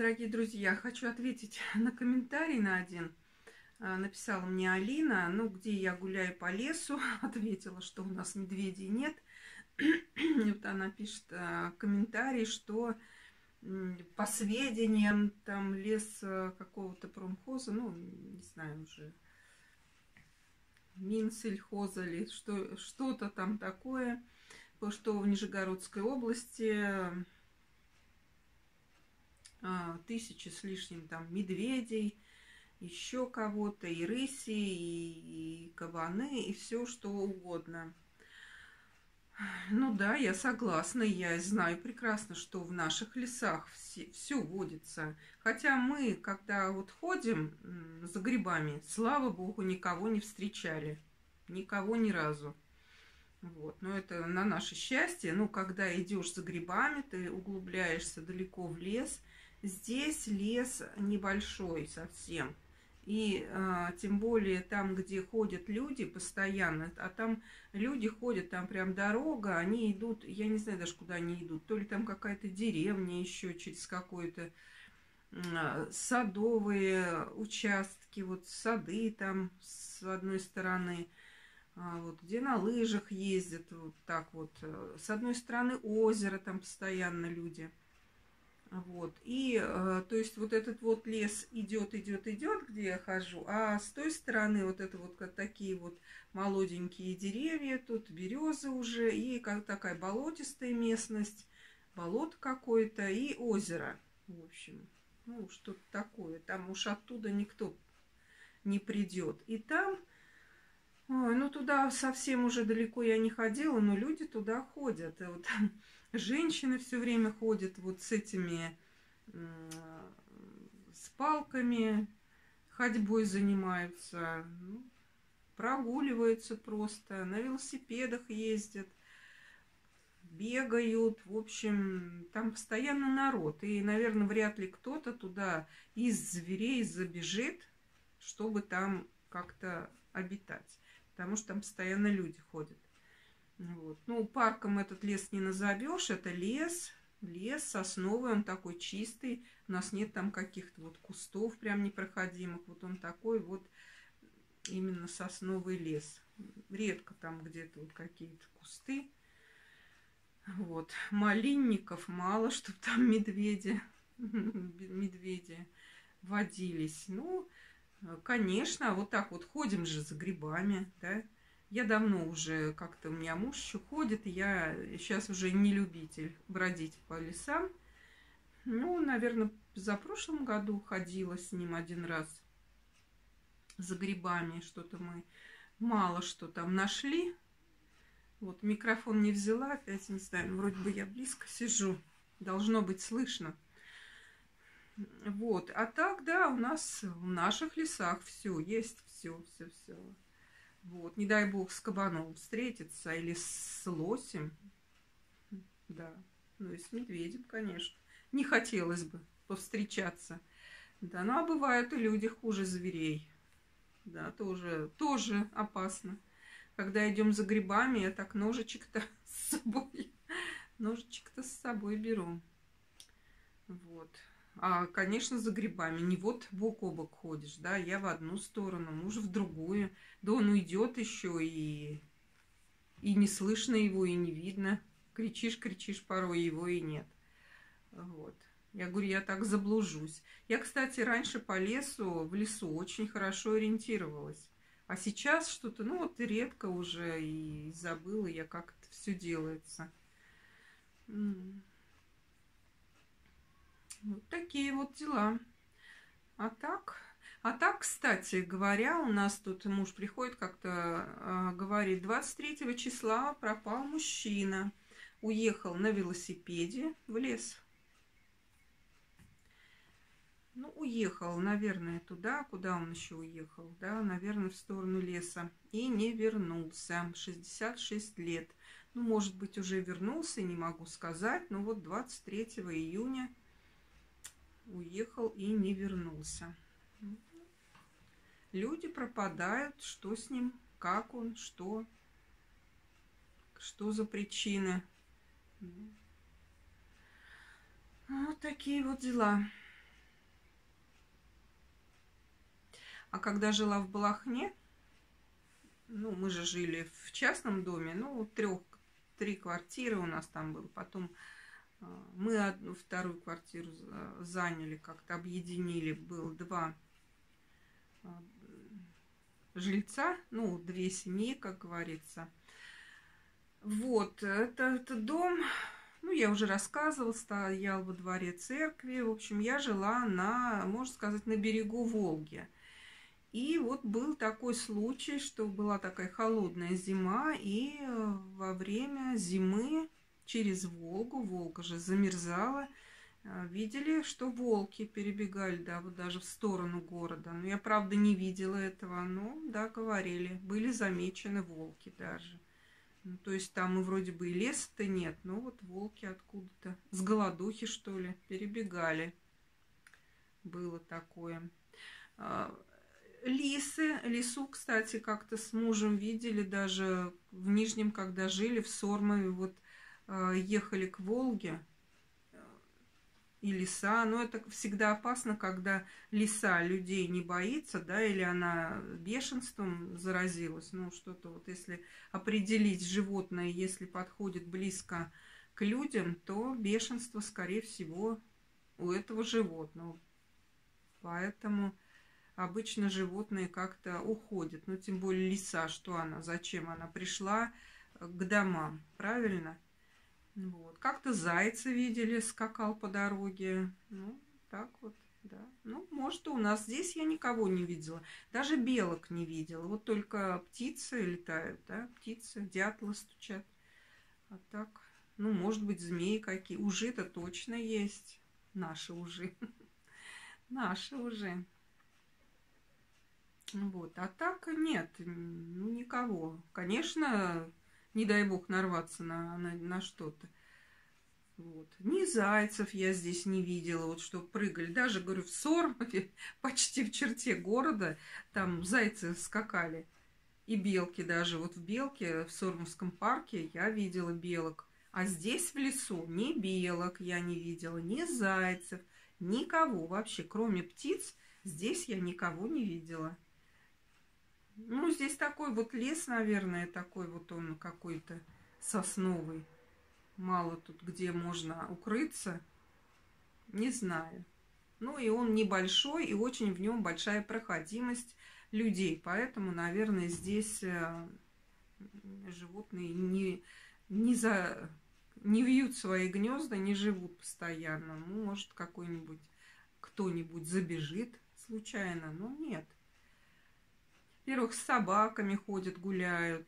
Дорогие друзья, хочу ответить на комментарий на один. Написала мне Алина, где я гуляю по лесу, ответила, что у нас медведей нет. И вот она пишет комментарий, что по сведениям там лес какого-то промхоза, не знаю уже, Минсельхоза или что-то там такое, что в Нижегородской области 1000 с лишним там медведей, еще кого-то, и рыси, и кабаны, и все что угодно. Ну да, я согласна, я знаю прекрасно, что в наших лесах все водится. Хотя мы, когда вот ходим за грибами, слава богу, никого не встречали. Никого ни разу. Вот. Но это на наше счастье. Когда идешь за грибами, ты углубляешься далеко в лес. Здесь лес небольшой совсем. И тем более там, где ходят люди постоянно, а там люди ходят, там прям дорога, они идут, я не знаю даже, куда они идут, то ли там какая-то деревня еще через какой-то садовые участки, вот сады там с одной стороны, вот, где на лыжах ездят, вот так вот. С одной стороны озеро, там постоянно люди. Вот. И, то есть, вот этот вот лес идет, где я хожу, а с той стороны вот это вот как такие вот молоденькие деревья, тут березы уже, и как такая болотистая местность, болото какое-то и озеро, в общем, что-то такое. Там уж оттуда никто не придет. И там, туда совсем уже далеко я не ходила, но люди туда ходят. И вот женщины все время ходят вот с этими, с палками, ходьбой занимаются, прогуливаются просто, на велосипедах ездят, бегают. В общем, там постоянно народ. И, наверное, вряд ли кто-то туда из зверей забежит, чтобы там как-то обитать. Потому что там постоянно люди ходят. Вот. Парком этот лес не назовешь, это лес сосновый, он такой чистый, у нас нет там каких-то вот кустов прям непроходимых, вот он такой вот именно сосновый лес. Редко там где-то вот какие-то кусты. Вот. Малинников мало, чтобы там медведи водились. Конечно, вот так вот ходим же за грибами, да. Я давно уже, как-то у меня муж еще ходит, я сейчас уже не любитель бродить по лесам. Наверное, за прошлом году ходила с ним один раз за грибами. Что-то мы мало что там нашли. Вот, микрофон не взяла, опять не знаю, вроде бы я близко сижу, должно быть слышно. Вот, а так, да, у нас в наших лесах все есть, все. Вот, не дай бог с кабаном встретиться или с лосем, да, и с медведем, конечно. Не хотелось бы повстречаться. Да, а бывают и люди хуже зверей. Да, тоже опасно. Когда идем за грибами, я так ножичек-то с собой беру. Вот. А, конечно, за грибами. Не вот бок о бок ходишь, да, я в одну сторону, муж в другую. Да он уйдет еще, и не слышно его, и не видно. Кричишь, порой его и нет. Вот. Я говорю, я так заблужусь. Я, кстати, раньше в лесу очень хорошо ориентировалась. А сейчас что-то, редко уже, и забыла я, как это все делается. Вот такие вот дела. А так, кстати говоря, у нас тут муж приходит как-то, говорит, 23 числа пропал мужчина. Уехал на велосипеде в лес. Уехал, наверное, туда, куда он еще уехал, да, наверное, в сторону леса. И не вернулся. 66 лет. Может быть, уже вернулся, не могу сказать. Но вот 23 июня уехал и не вернулся. Люди пропадают, что с ним, как он, что за причины. Вот такие вот дела. А когда жила в Балахне, ну, мы же жили в частном доме, ну, три квартиры у нас там было. Потом мы вторую квартиру заняли, как-то объединили. Было два жильца, ну, две семьи, как говорится. Вот, этот дом, ну, я уже рассказывала, стоял во дворе церкви. В общем, я жила можно сказать, на берегу Волги. И вот был такой случай, что была такая холодная зима, и во время зимы через Волгу, Волга же замерзала, видели, что волки перебегали, да, вот даже в сторону города. Но я, правда, не видела этого, но, да, говорили, были замечены волки даже. Ну, то есть там и вроде бы и леса-то нет, но вот волки откуда-то, с голодухи, что ли, перебегали. Было такое. Лису, кстати, как-то с мужем видели, даже в Нижнем, когда жили, в Сормове, вот ехали к Волге, и лиса, но это всегда опасно, когда лиса людей не боится, да, или она бешенством заразилась, ну, что-то вот, если определить животное, если подходит близко к людям, то бешенство, скорее всего, у этого животного. Поэтому обычно животные как-то уходят, ну, тем более лиса, что она, зачем она пришла к домам, правильно? Вот. Как-то зайца видели, скакал по дороге. Ну, так вот, да. Ну, может, у нас здесь я никого не видела. Даже белок не видела. Вот только птицы летают, да, птицы, дятлы стучат. А так, ну, может быть, змеи какие. Ужи-то точно есть. Наши ужи. Наши ужи. Вот. А так нет, ну, никого. Конечно, не дай бог нарваться на что-то. Вот. Ни зайцев я здесь не видела, вот что прыгали. Даже, говорю, в Сормове, почти в черте города, там зайцы скакали. И белки даже. Вот в Белке, в Сормовском парке я видела белок. А здесь в лесу ни белок я не видела, ни зайцев, никого вообще. Кроме птиц, здесь я никого не видела. Ну, здесь такой вот лес, наверное, такой вот он какой-то сосновый. Мало тут где можно укрыться. Не знаю. Ну, и он небольшой, и очень в нем большая проходимость людей. Поэтому, наверное, здесь животные не вьют свои гнезда, не живут постоянно. Ну, может, кто-нибудь забежит случайно, но нет. Во-первых, с собаками ходят, гуляют.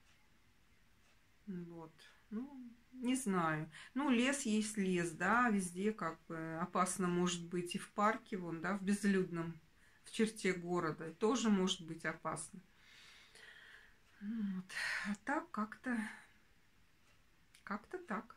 Вот. Ну, не знаю. Ну, лес есть лес, да, везде как бы опасно может быть. И в парке, вон, да, в безлюдном, в черте города, тоже может быть опасно. Вот. А так как-то так.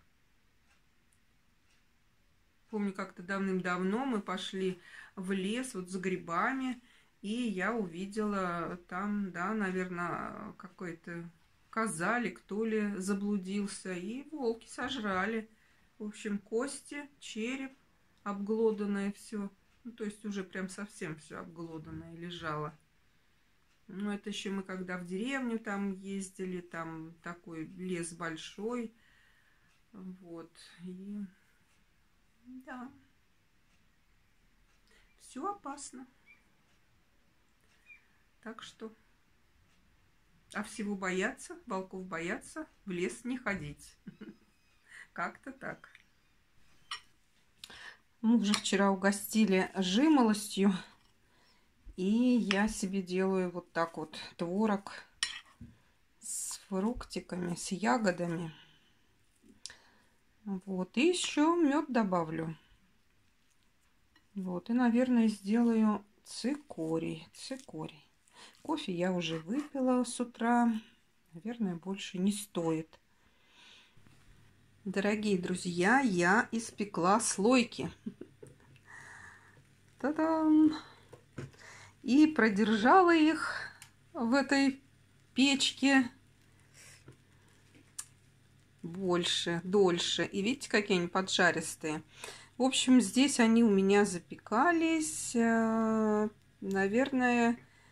Помню, как-то давным-давно мы пошли в лес вот за грибами, и я увидела там, да, наверное, какой-то коза ли, кто ли заблудился, и волки сожрали. В общем, кости, череп, обглоданное все. Ну, то есть уже прям совсем все обглоданное лежало. Ну, это еще мы когда в деревню там ездили, там такой лес большой. Вот. И да, все опасно. Так что, а всего бояться, волков бояться, в лес не ходить. Как-то так. Мужа вчера угостили жимолостью, и я себе делаю вот так вот творог с фруктиками, с ягодами. Вот, и еще мед добавлю. Вот, и, наверное, сделаю цикорий. Кофе я уже выпила с утра. Наверное, больше не стоит. Дорогие друзья, я испекла слойки. Та-дам! И продержала их в этой печке дольше. И видите, какие они поджаристые. В общем, здесь они у меня запекались, наверное,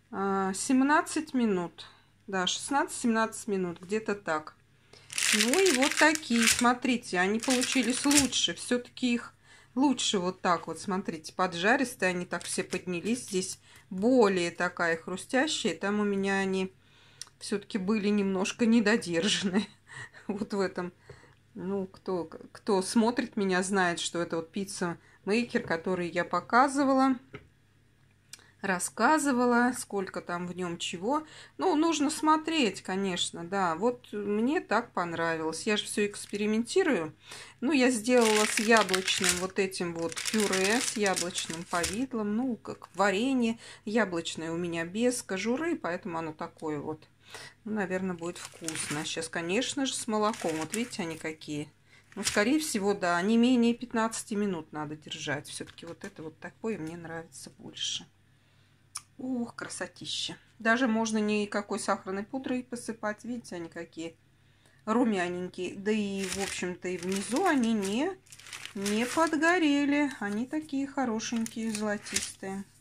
17 минут. Да, 16-17 минут, где-то так. Ну и вот такие, смотрите, они получились лучше. Все-таки их лучше вот так вот, смотрите, поджаристые. Они так все поднялись. Здесь более такая хрустящая. Там у меня они все-таки были немножко недодержаны. Вот в этом. Ну, кто смотрит меня, знает, что это вот пицца-мейкер, который я показывала. Рассказывала, сколько там в нем чего. Ну, нужно смотреть, конечно, да. Вот мне так понравилось. Я же все экспериментирую. Ну, я сделала с яблочным вот этим вот пюре, с яблочным повидлом. Ну, как варенье. Яблочное у меня без кожуры, поэтому оно такое вот. Ну, наверное, будет вкусно. Сейчас, конечно же, с молоком. Вот видите, они какие. Ну, скорее всего, да, не менее 15 минут надо держать. Все-таки вот это вот такое мне нравится больше. Ух, красотища. Даже можно никакой сахарной пудрой посыпать. Видите, они какие румяненькие. Да и, в общем-то, и внизу они не подгорели. Они такие хорошенькие, золотистые.